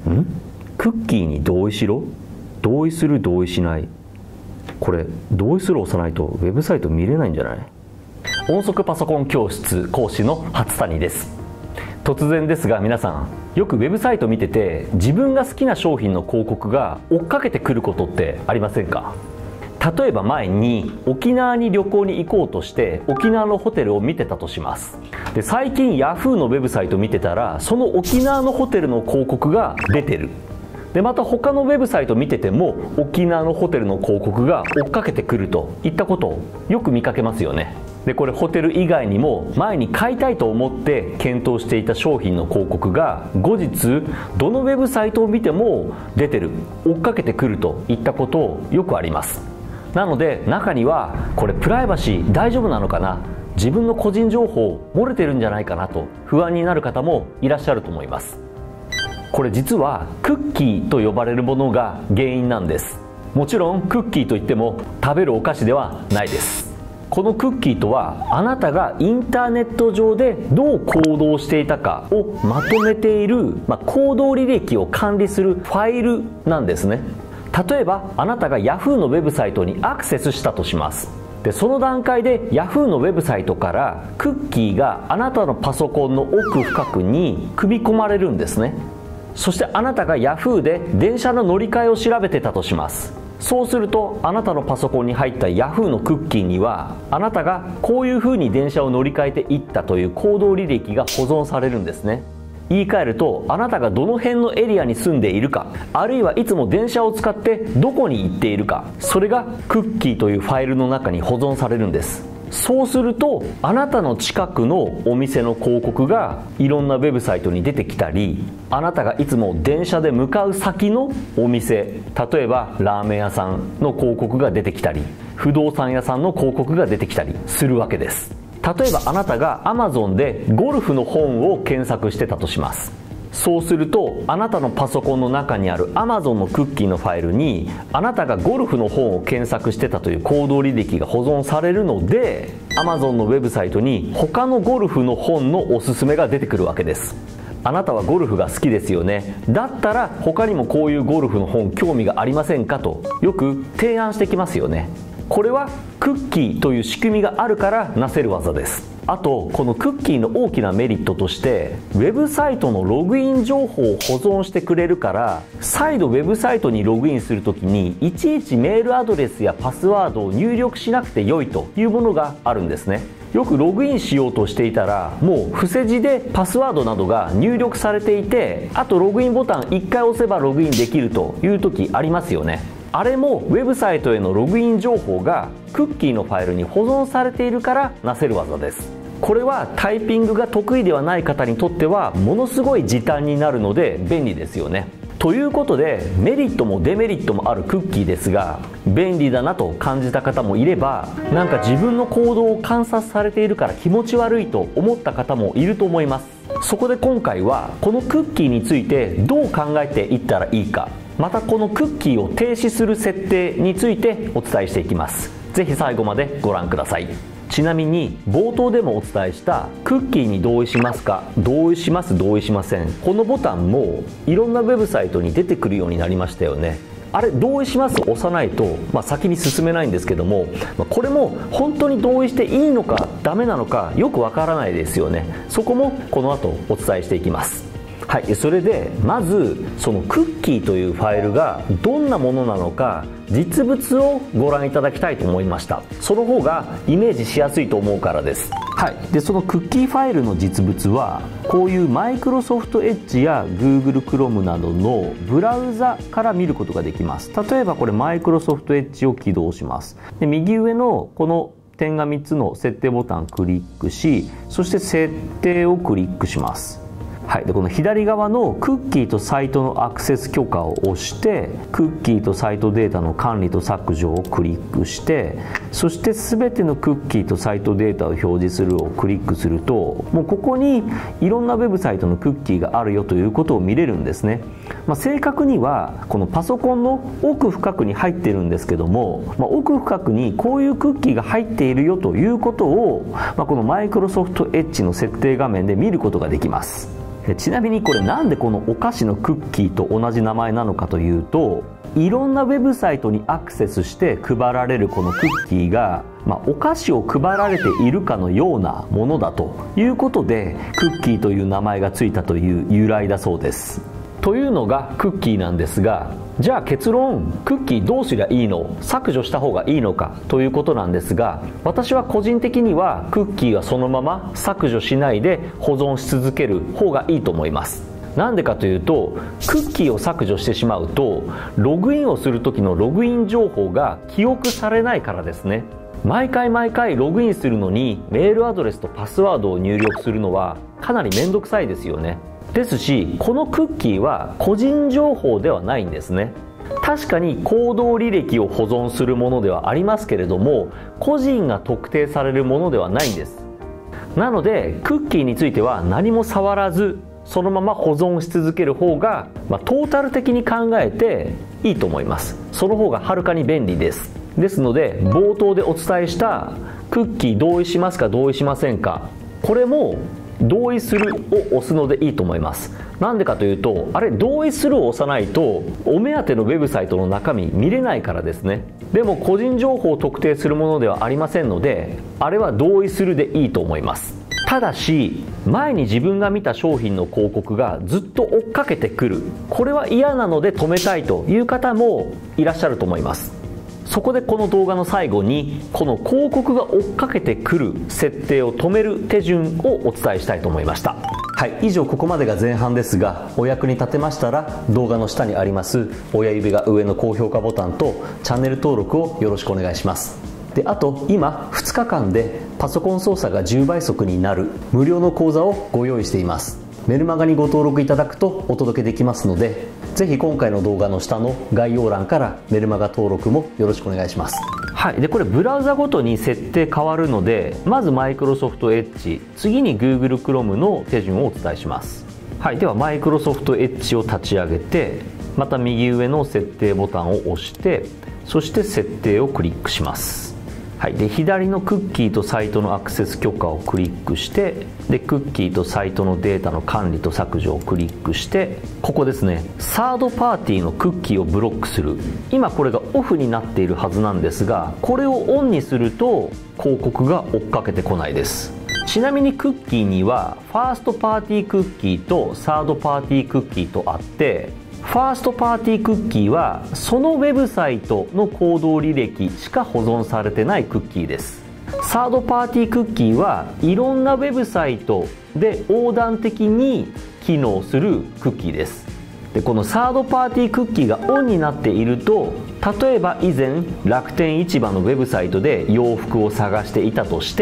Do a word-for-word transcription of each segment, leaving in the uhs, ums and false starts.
んクッキーに同意しろ、同意する、同意しない。これ同意する押さないとウェブサイト見れないんじゃない？音速パソコン教室講師の初谷です。突然ですが皆さん、よくウェブサイト見てて自分が好きな商品の広告が追っかけてくることってありませんか？例えば前に沖縄に旅行に行こうとして沖縄のホテルを見てたとします。で最近ヤフーのウェブサイト見てたらその沖縄のホテルの広告が出てる。でまた他のウェブサイト見てても沖縄のホテルの広告が追っかけてくるといったことをよく見かけますよね。でこれホテル以外にも前に買いたいと思って検討していた商品の広告が後日どのウェブサイトを見ても出てる、追っかけてくるといったことよくあります。なので中にはこれプライバシー大丈夫なのかな、自分の個人情報漏れてるんじゃないかなと不安になる方もいらっしゃると思います。これ実はクッキーと呼ばれるものが原因なんです。もちろんクッキーといっても食べるお菓子ではないです。このクッキーとはあなたがインターネット上でどう行動していたかをまとめている、まあ、行動履歴を管理するファイルなんですね。例えばあなたが ヤフー のウェブサイトにアクセスしたとします。でその段階で ヤフー のウェブサイトからクッキーがあなたのパソコンの奥深くに組み込まれるんですね。そしてあなたが ヤフー で電車の乗り換えを調べてたとします。そうするとあなたのパソコンに入った ヤフー のクッキーにはあなたがこういうふうに電車を乗り換えていったという行動履歴が保存されるんですね。言い換えるとあなたがどの辺のエリアに住んでいるか、あるいはいつも電車を使ってどこに行っているか、それがクッキーというファイルの中に保存されるんです。そうするとあなたの近くのお店の広告がいろんなウェブサイトに出てきたり、あなたがいつも電車で向かう先のお店、例えばラーメン屋さんの広告が出てきたり、不動産屋さんの広告が出てきたりするわけです。例えばあなたが アマゾン でゴルフの本を検索してたとします。そうするとあなたのパソコンの中にある アマゾン のクッキーのファイルにあなたがゴルフの本を検索してたという行動履歴が保存されるので アマゾン のウェブサイトに他のゴルフの本のおすすめが出てくるわけです。あなたはゴルフが好きですよね。だったら他にもこういうゴルフの本興味がありませんかとよく提案してきますよね。これはクッキーという仕組みがあるからなせる技です。あとこのクッキーの大きなメリットとしてウェブサイトのログイン情報を保存してくれるから、再度ウェブサイトにログインするときにいちいちメールアドレスやパスワードを入力しなくて良いというものがあるんですね。よくログインしようとしていたらもう伏せ字でパスワードなどが入力されていて、あとログインボタンいっかい押せばログインできるという時ありますよね。あれもウェブサイトへのログイン情報がクッキーのファイルに保存されているからなせる技です。これはタイピングが得意ではない方にとってはものすごい時短になるので便利ですよね。ということでメリットもデメリットもあるクッキーですが、便利だなと感じた方もいれば、なんか自分の行動を観察されているから気持ち悪いと思った方もいると思います。そこで今回はこのクッキーについてどう考えていったらいいか、またこのクッキーを停止する設定についてお伝えしていきます。ぜひ最後までご覧ください。ちなみに冒頭でもお伝えしたクッキーに同意しますか、同意します、同意しません、このボタンもいろんなウェブサイトに出てくるようになりましたよね。あれ同意しますを押さないと、まあ、先に進めないんですけども、まあ、これも本当に同意していいのかダメなのかよくわからないですよね。そこもこの後お伝えしていきます。はい、それでまずそのクッキーというファイルがどんなものなのか実物をご覧いただきたいと思いました。その方がイメージしやすいと思うからです。はい、でそのクッキーファイルの実物はこういうマイクロソフトエッジや Google Chrome などのブラウザから見ることができます。例えばこれマイクロソフトエッジを起動します。で右上のこの点がみっつの設定ボタンをクリックし、そして設定をクリックします。はい、でこの左側のクッキーとサイトのアクセス許可を押してクッキーとサイトデータの管理と削除をクリックして、そして全てのクッキーとサイトデータを表示するをクリックすると、もうここにいろんなウェブサイトのクッキーがあるよということを見れるんですね。まあ、正確にはこのパソコンの奥深くに入ってるんですけども、まあ、奥深くにこういうクッキーが入っているよということを、まあ、このマイクロソフトエッジの設定画面で見ることができます。 でちなみにこれなんでこのお菓子のクッキーと同じ名前なのかというと、いろんなウェブサイトにアクセスして配られるこのクッキーが、まあ、お菓子を配られているかのようなものだということで、クッキーという名前がついたという由来だそうです。というのがクッキーなんですが、じゃあ結論、クッキーどうすりゃいいの？削除した方がいいのかということなんですが、私は個人的にはクッキーはそのまま削除しないで保存し続ける方がいいと思います。なんでかというと、クッキーを削除してしまうとログインをする時のログイン情報が記憶されないからですね。毎回毎回ログインするのにメールアドレスとパスワードを入力するのはかなりめんどくさいですよね。ですし、このクッキーは個人情報ではないんですね。確かに行動履歴を保存するものではありますけれども、個人が特定されるものではないんです。なのでクッキーについては何も触らずそのまま保存し続ける方が、まあ、トータル的に考えていいと思います。その方がはるかに便利です。ですので冒頭でお伝えしたクッキー同意しますか同意しませんか、これも同意するを押すのでいいと思います。なんでかというと、あれ同意するを押さないとお目当てのウェブサイトの中身見れないからですね。でも個人情報を特定するものではありませんので、あれは同意するでいいと思います。ただし、前に自分が見た商品の広告がずっと追っかけてくる、これは嫌なので止めたいという方もいらっしゃると思います。そこでこの動画の最後にこの広告が追っかけてくる設定を止める手順をお伝えしたいと思いました。はい、以上ここまでが前半ですが、お役に立てましたら動画の下にあります親指が上の高評価ボタンとチャンネル登録をよろしくお願いします。であと今ふつかかんでパソコン操作がじゅうばい速になる無料の講座をご用意しています。メルマガにご登録いただくとお届けできますので、ぜひ今回の動画の下の概要欄からメルマガ登録もよろしくお願いします。はい、でこれブラウザごとに設定変わるので、まずマイクロソフトエッジ、次に Google Chrome の手順をお伝えします。はい、ではマイクロソフトエッジを立ち上げて、また右上の設定ボタンを押して、そして設定をクリックします。はい、で左のクッキーとサイトのアクセス許可をクリックして、でクッキーとサイトのデータの管理と削除をクリックして、ここですね、サードパーティーのクッキーをブロックする。今これがオフになっているはずなんですが、これをオンにすると広告が追っかけてこないです。ちなみにクッキーにはファーストパーティークッキーとサードパーティークッキーとあって、ファーストパーティークッキーはそのウェブサイトの行動履歴しか保存されてないクッキーです。サードパーティークッキーはいろんなウェブサイトで横断的に機能するクッキーです。でこのサードパーティークッキーがオンになっていると、例えば以前楽天市場のウェブサイトで洋服を探していたとして、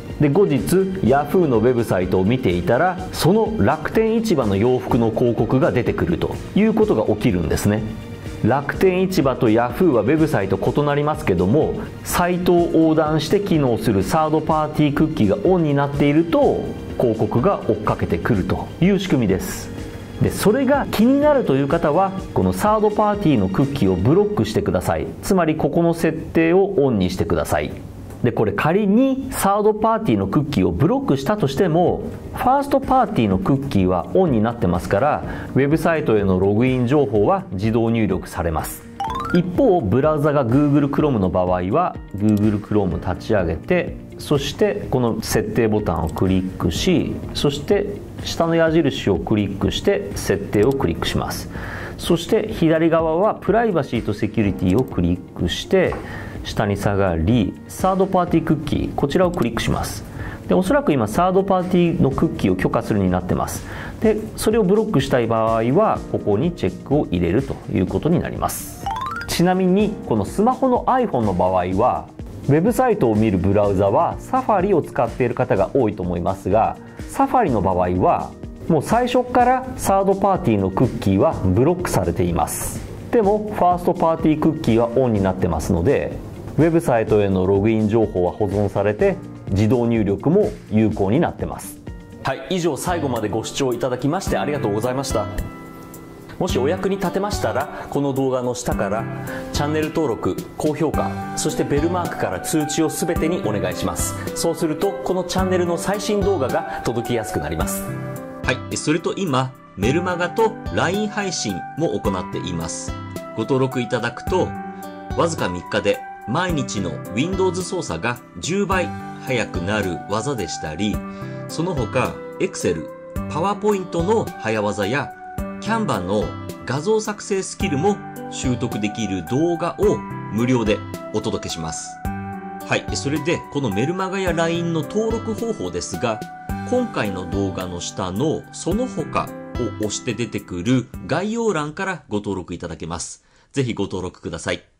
で後日 Yahoo のウェブサイトを見ていたら、その楽天市場の洋服の広告が出てくるということが起きるんですね。楽天市場と Yahoo はウェブサイト異なりますけども、サイトを横断して機能するサードパーティークッキーがオンになっていると広告が追っかけてくるという仕組みです。でそれが気になるという方は、このサードパーティーのクッキーをブロックしてください。つまりここの設定をオンにしてください。でこれ仮にサードパーティーのクッキーをブロックしたとしても、ファーストパーティーのクッキーはオンになってますから、ウェブサイトへのログイン情報は自動入力されます。一方ブラウザが Google Chrome の場合は Google Chrome 立ち上げて、そしてこの設定ボタンをクリックし、そして下の矢印をクリックして設定をクリックします。そして左側はプライバシーとセキュリティをクリックして、下に下がりサードパーティークッキー、こちらをクリックします。でおそらく今サードパーティーのクッキーを許可するになってます。でそれをブロックしたい場合はここにチェックを入れるということになります。ちなみにこのスマホの iPhone の場合はウェブサイトを見るブラウザはサファリを使っている方が多いと思いますが、サファリの場合はもう最初からサードパーティーのクッキーはブロックされています。でもファーストパーティークッキーはオンになってますので、ウェブサイトへのログイン情報は保存されて自動入力も有効になってます。はい、以上最後までご視聴いただきましてありがとうございました。もしお役に立てましたら、この動画の下からチャンネル登録、高評価、そしてベルマークから通知を全てにお願いします。そうするとこのチャンネルの最新動画が届きやすくなります。 はい。それと今、メルマガと ライン 配信も行っています。ご登録いただくと、わずかみっかで毎日の Windows 操作がじゅうばい速くなる技でしたり、その他、Excel、PowerPoint の早技や、Canva の画像作成スキルも習得できる動画を無料でお届けします。はい。それで、このメルマガや ライン の登録方法ですが、今回の動画の下のその他を押して出てくる概要欄からご登録いただけます。ぜひご登録ください。